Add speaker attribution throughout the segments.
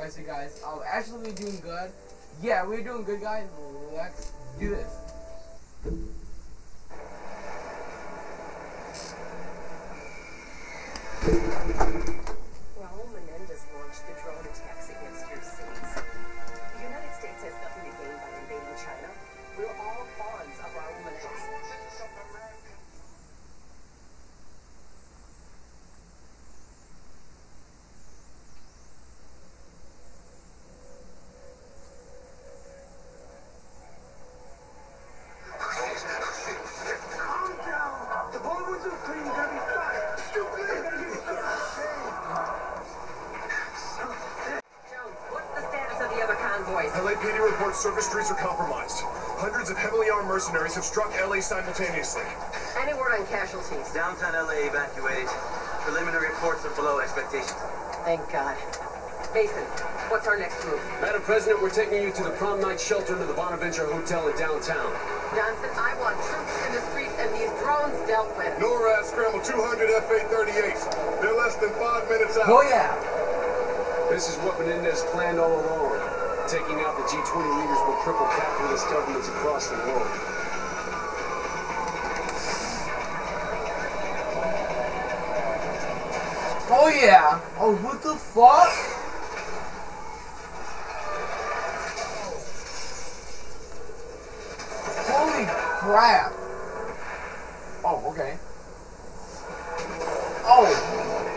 Speaker 1: promise you guys, I'll actually be doing good. Yeah, we're doing good, guys. Let's do this.
Speaker 2: Raul Menendez launched the drone attacks against your cities. The United States has nothing to gain by invading China. We're all pawns of Raul Menendez.
Speaker 3: LAPD reports surface streets are compromised. Hundreds of heavily armed mercenaries have struck LA simultaneously.
Speaker 2: Any word on casualties?
Speaker 4: Downtown LA evacuated. Preliminary reports are below expectations.
Speaker 2: Thank God. Mason, what's our next move?
Speaker 5: Madam President, we're taking you to the prom night shelter into the Bonaventure Hotel in downtown.
Speaker 2: Johnson, I want troops in the streets and these drones dealt with.
Speaker 3: NORAD scrambled 200 F-838s. They're less than 5 minutes out.
Speaker 1: Oh yeah.
Speaker 5: This is what Menendez planned all along. Taking out the G20 leaders will cripple capitalist governments across the world.
Speaker 1: Oh yeah. Oh, what the fuck? Holy crap. Oh, okay. Oh.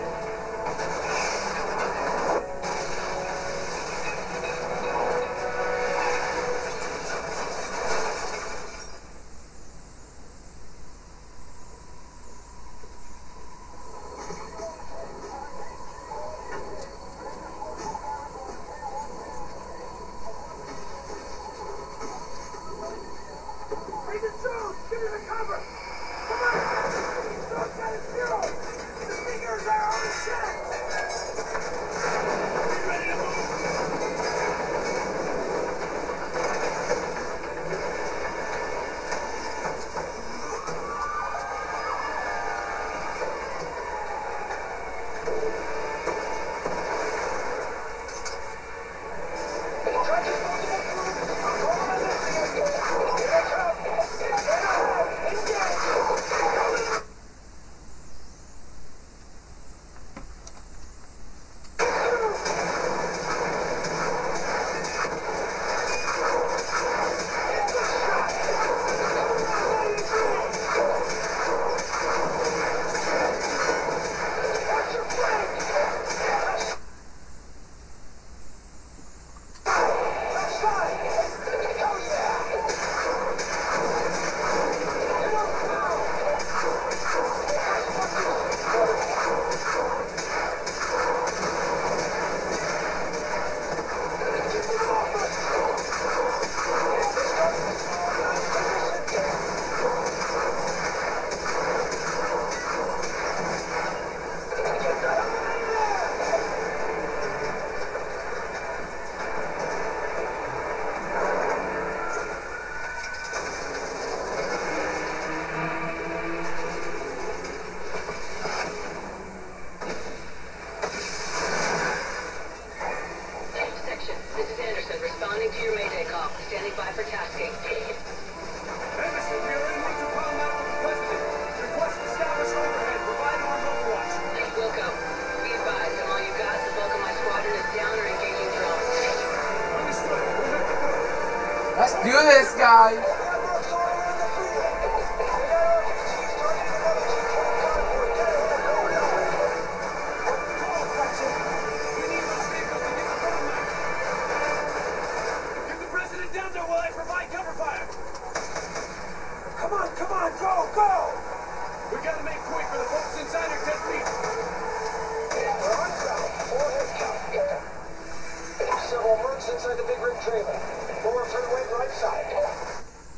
Speaker 1: Let's do this, guys.
Speaker 3: Get the president down there while I provide cover fire. Come on, go! We gotta make quick for the folks inside are 10 feet.
Speaker 6: We're on south, 4 head count. Several mercs inside the big rig trailer. Forward to the right side.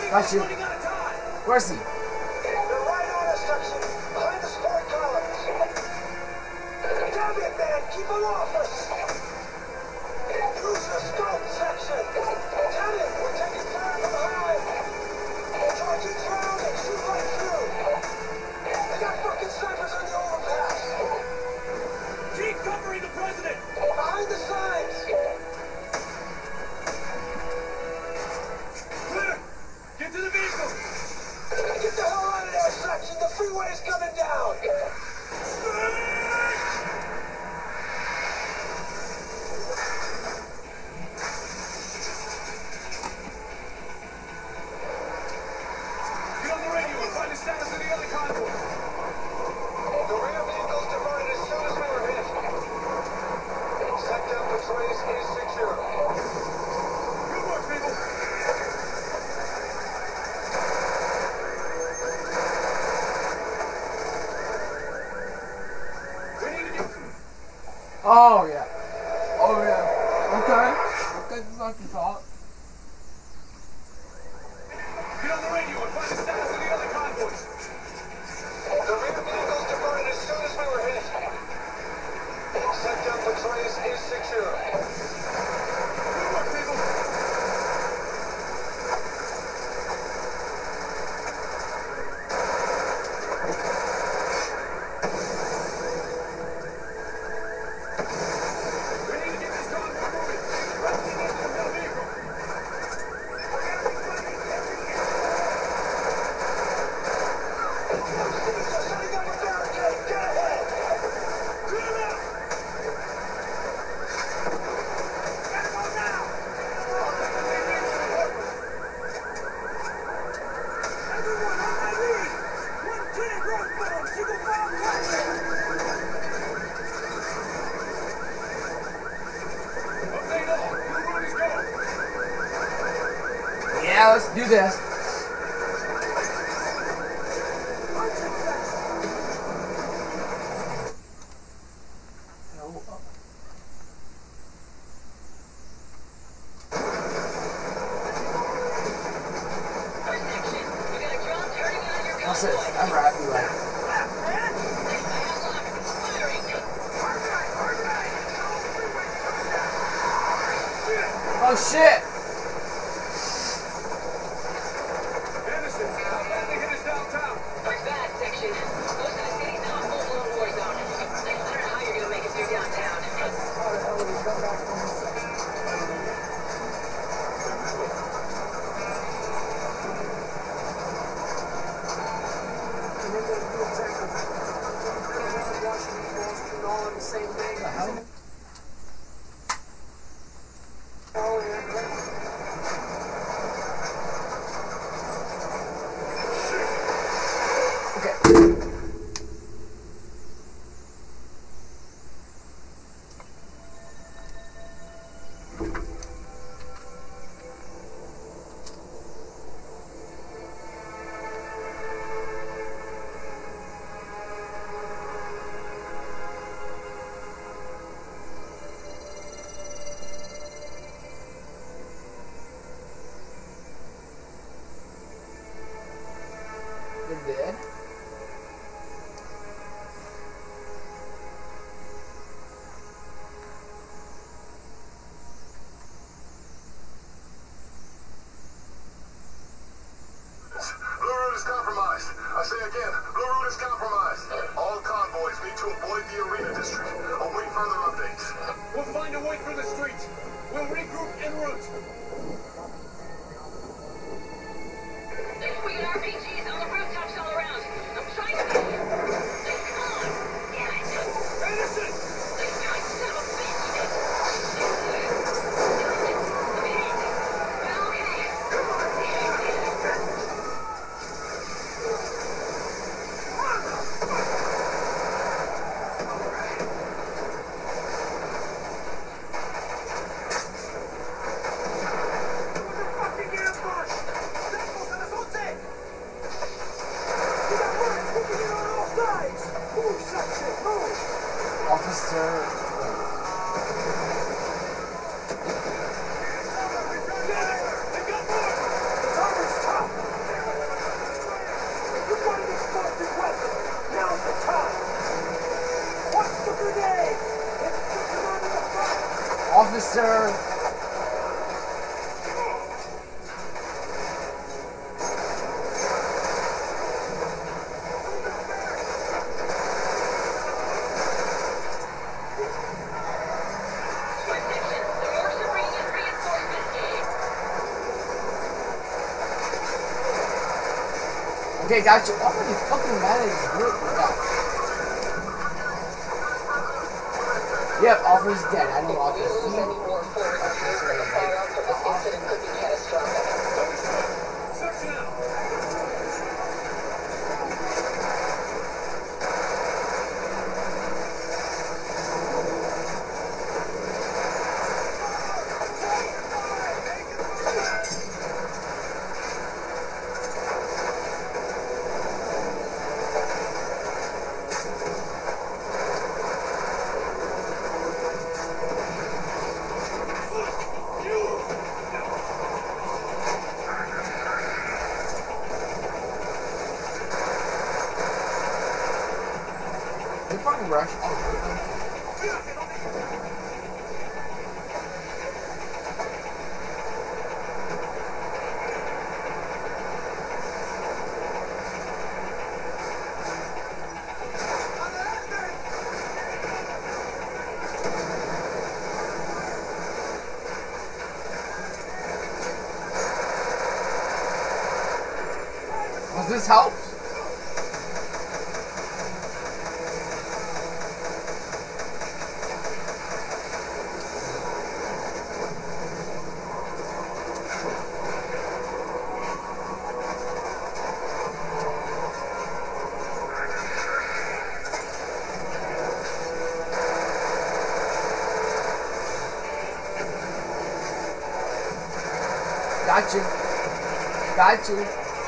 Speaker 1: Got you.
Speaker 3: Running out of time.
Speaker 1: Where's he?
Speaker 6: They're right on us, section. Behind the support columns. Damn it, man. Keep them off us. Use your scope, section. Damn it. We're taking fire from behind. Charge each round and shoot right through. They got fucking snipers on the overpass.
Speaker 3: Keep covering the president.
Speaker 6: Behind the signs.
Speaker 3: Clear. Get to the vehicle.
Speaker 6: Get the hell out of there, section. The freeway is coming down.
Speaker 3: Get on the radio and find the status of the other convoy.
Speaker 6: The rear vehicles diverted as soon as we were hit. Set down to trace is 60.
Speaker 3: Good work, people. We need to get...
Speaker 1: Oh yeah. Oh yeah. Okay. Okay, this is not your fault.
Speaker 3: Get on the radio and find the status of the other convoys.
Speaker 6: The rear vehicles diverted as soon as we were hit. Set down for trace is 60.
Speaker 3: Good work, people. We need to get this convoy moving. Let's get into the middle vehicle.
Speaker 6: They're setting up a barricade. Get ahead.
Speaker 3: Clear out. Gotta go now. Everyone on my lead. 110 road form. Single file contact. Update all. Blue road is go.
Speaker 1: Yeah, let's do this. What's this? I'm rapping like. Oh shit!
Speaker 3: Anderson, how bad they hit us downtown?
Speaker 2: It's bad, section. Most of the city's now a full-blown war zone. I don't know how you're gonna make it through downtown.
Speaker 1: Okay. They're dead.
Speaker 7: Blue route is compromised. I say again, Blue route is compromised. All convoys need to avoid the arena district. Await further updates.
Speaker 3: We'll find a way through the streets. We'll regroup en route.
Speaker 2: We got RPGs on the rooftops all around.
Speaker 1: officer! Okay, gotcha. Why are you fucking mad at this group with that? Yep, Offer's dead. I know Offer's dead.
Speaker 2: Any more forward reviews from the fallout from this incident could be catastrophic.
Speaker 3: Section out.
Speaker 1: You fucking rush. Oh, well, this helps. Got you. Got you.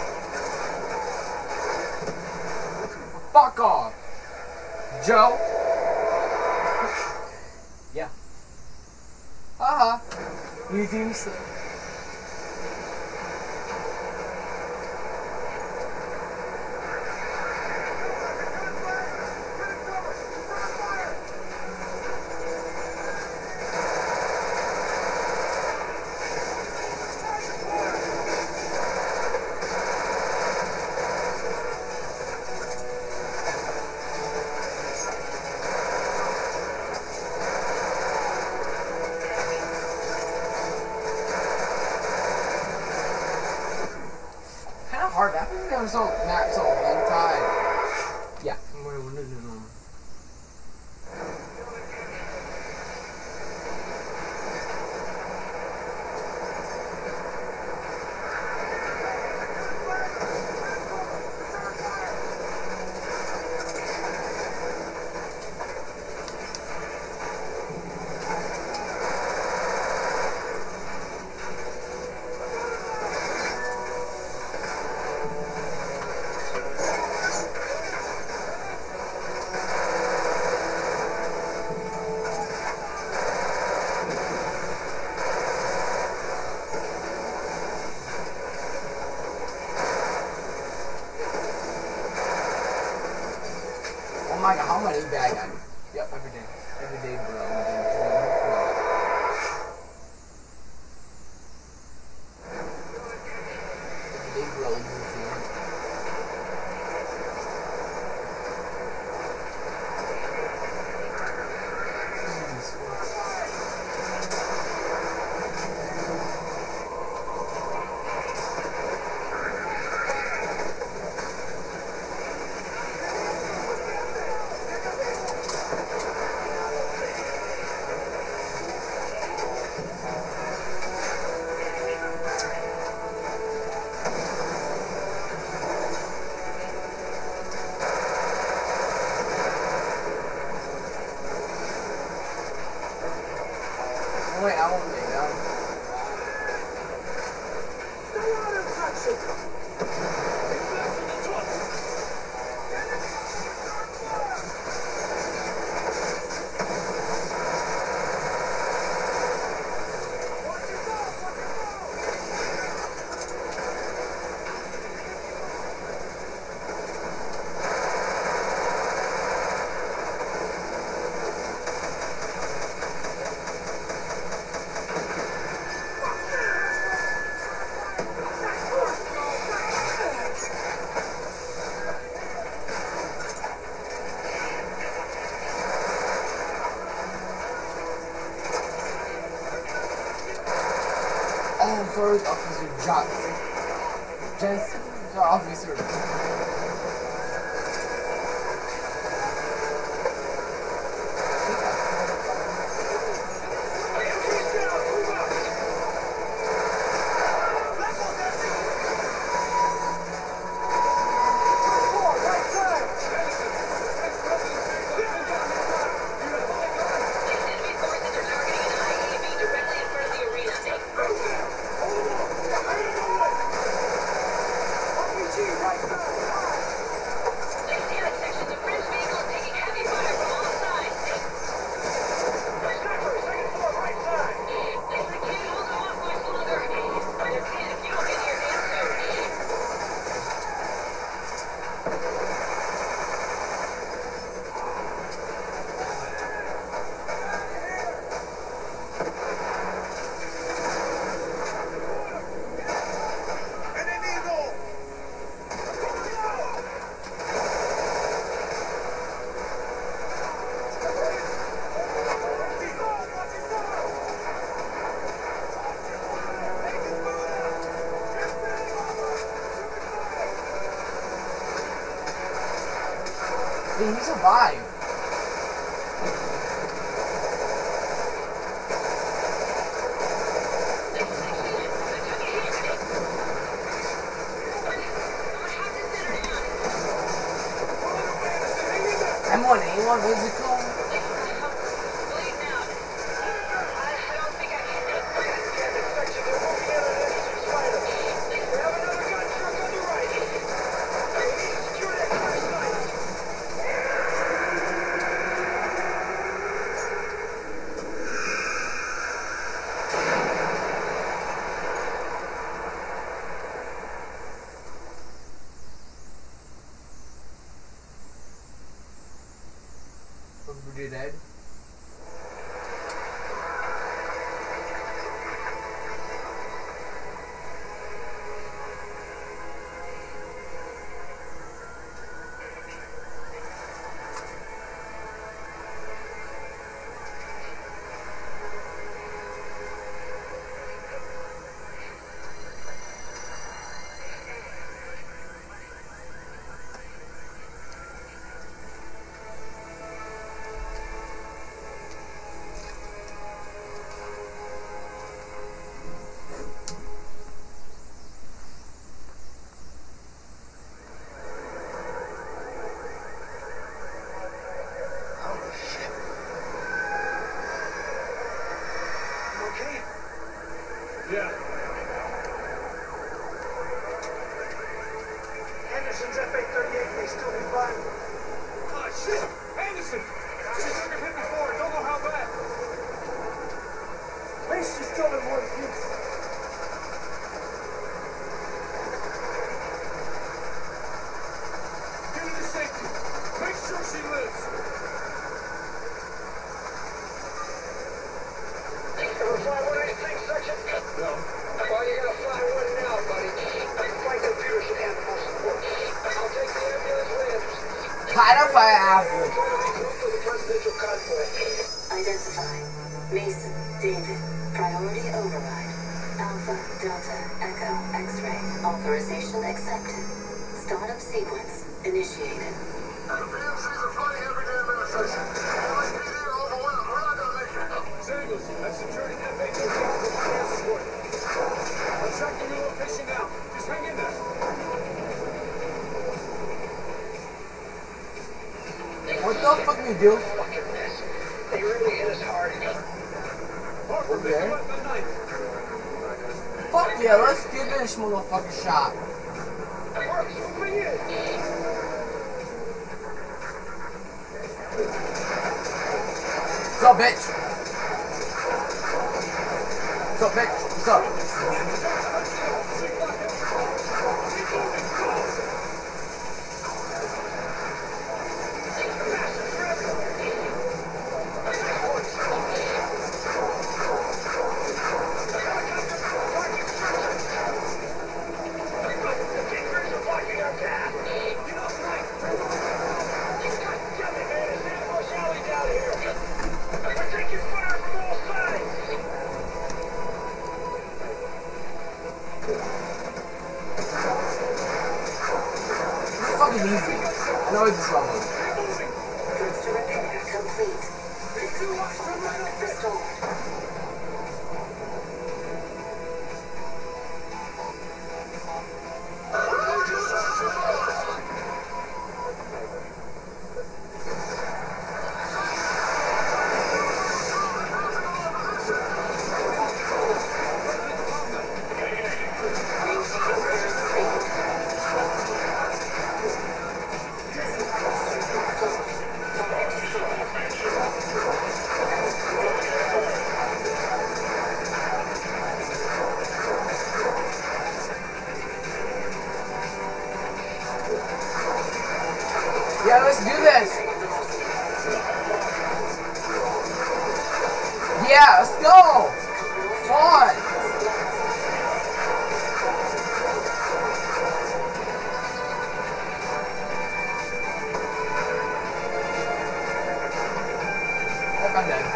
Speaker 1: Fuck off. Joe. Yeah. Haha. You think so? Hard. I think there was so not so one time. Yeah. Oh my god, how many bad guys? Yep, every day. Every day, bro. Every day, bro. Wait, I won't lay down. Sorry, Officer Johnson. Jensen? Officer. He survived. M1A1, what is it called? We're dead.
Speaker 5: Yeah.
Speaker 6: Anderson's FA-38 may still be viable.
Speaker 3: Oh, shit! Anderson! She's never hit before. Don't know how bad.
Speaker 6: At least she's still in one piece.
Speaker 3: Get her to safety. Make sure she lives.
Speaker 6: Ever fly one of these things, Section?
Speaker 5: No.
Speaker 6: Well, you gotta fly one now, buddy. The flight computer should have the most support. I'll take the ambulance with Anderson.
Speaker 1: Kind of fire after.
Speaker 6: For the presidential convoy.
Speaker 2: Identify. Mason, David. Priority override. Alpha, Delta, Echo, X-ray. Authorization accepted. Startup sequence initiated.
Speaker 7: The PMCs are flying every day administration. LAPD are overwhelmed. We're not gonna make it.
Speaker 3: Samuels, I've secured an FA-38 for fire support. I'm tracking your location now. Just hang in there.
Speaker 1: What the fuck we do?
Speaker 6: Fucking mess. They really hit us hard.
Speaker 3: Harper, pick him up at night.
Speaker 1: Fuck yeah, let's give this motherfucker a shot.
Speaker 6: Mark's moving in.
Speaker 1: What's up, bitch? What's up, bitch? What's up? enjoyed this level.
Speaker 2: Goods to repair complete. Restored.
Speaker 1: Yeah, let's do this. Yeah, let's go. Fun. I'm dead.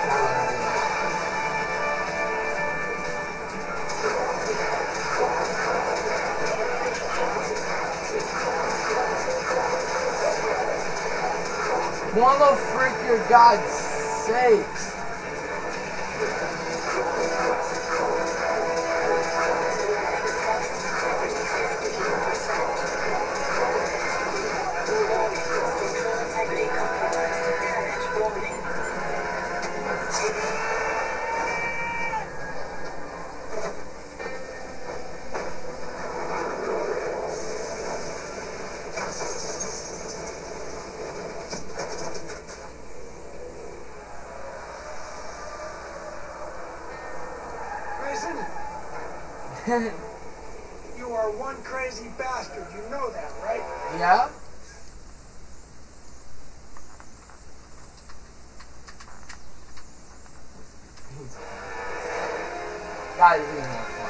Speaker 1: One little freaker, God's sakes.
Speaker 6: You are one crazy bastard. You know that, right?
Speaker 1: Yeah? God, this is more fun.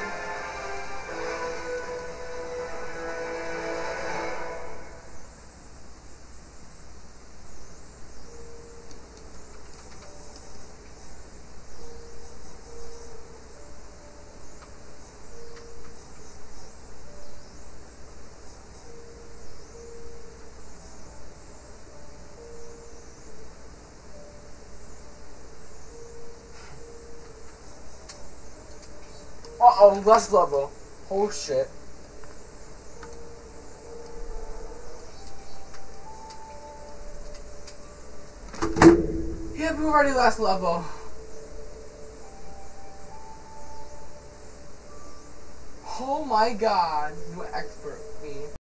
Speaker 1: Uh-oh, last level. Oh shit. Yeah, we've already last level. Oh my god. New expert me.